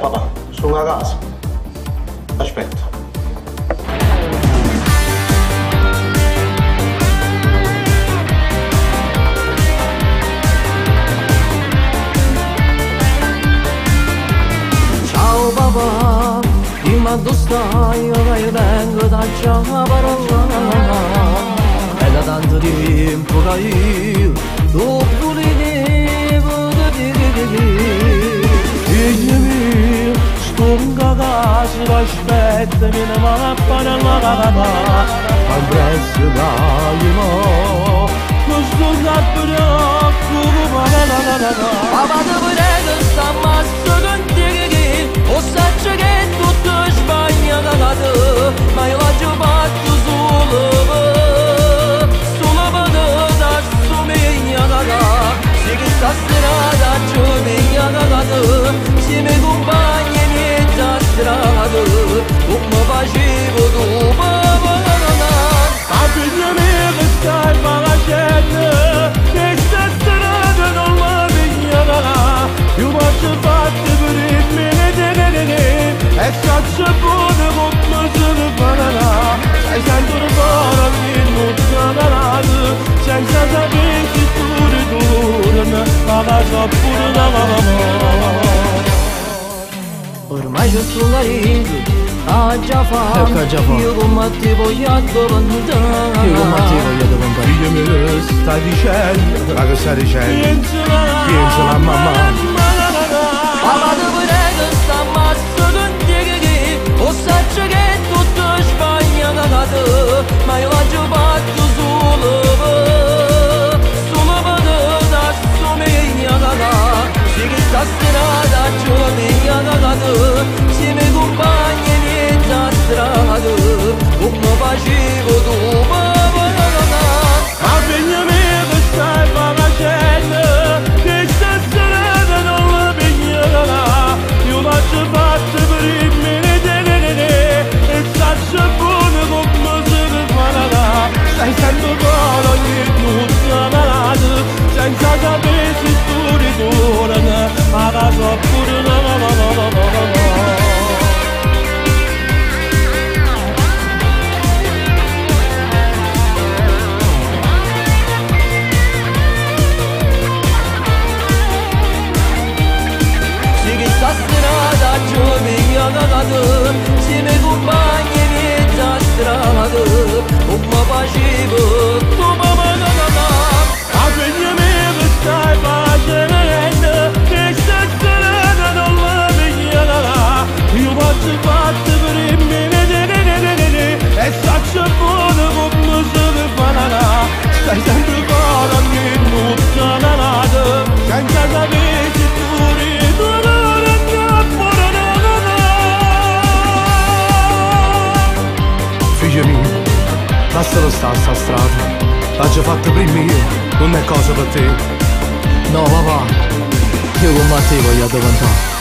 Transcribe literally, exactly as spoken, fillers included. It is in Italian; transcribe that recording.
Papà, sono a casa. Aspetta. Ciao papà, dimmi dove stai, io che vengo da già parlare. È da tanto tempo che io non volevo dire. Figlio mio, sto in casa, aspettami, ma la pane alla papà. Ma presto dai, ma questo saprà come va. Papà ti prego, sta massa con te, o saccio che tutto sbaglia da te, ma io l'ho fatto solo. Sta strada gioviglia da te, se mi compagni mi da strada, come facevo tu, papà. Ma figlia mia che stai facendo, che sta strada non la viglia là, io faccio fatte per il mene, e faccio buone come se ne farà, sai sento un po' che non sarà, senza sapere se tu ritorni. Ormai c'è sul marito, ha già fatto, io come ti voglio addoventare. Io come ti voglio addoventare. Figlio mio, stai dicendo, ma che stai dicendo? Piensa la mamma. Papà ti prego, sta massa con te, o saccio che tutto sbaglia da te, ma io l'ho fatto solo. Se che sta strada gioviglia da te, se mi compagni mi da strada, come facevo tu, papà. Ma figlia mia che stai facendo, che sta strada non la viglia là, io faccio fatte per il mene, e saccio buone come se ne farà, stai sempre con ogni tutta malata, senza sapere se tu ritorni a casa oppure no, no, no, no, no, no, no. Sì che sta strada gioviglia da te, se mi compagni mi da strada, come facevo tu, mamma, no, no, no. Ma figlia mia che stai facendo, che sta strada non la viglia là, io faccio fatte per il mene, e saccio buone come se ne farà, stai sempre con ogni tutta malata, senza sapere se tu ritorni a fuori, no, no, no. Figlio mio, lascialo stare sta strada, l'ho già fatta prima io, non è cosa per te. No papà, io con te voglio addoventare.